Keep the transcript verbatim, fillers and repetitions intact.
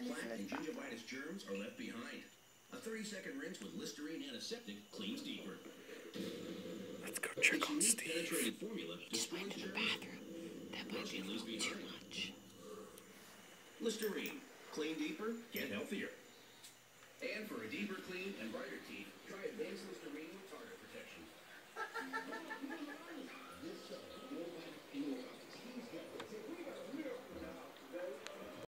Plaque and gingivitis germs are left behind. A thirty second rinse with Listerine antiseptic cleans deeper. Let's go check on This Steve. unique penetrating formula Just went destroys to the germs. bathroom. That might be a little too much. Listerine. Clean deeper, get healthier. And for a deeper clean and brighter teeth, try Advanced Listerine with tartar.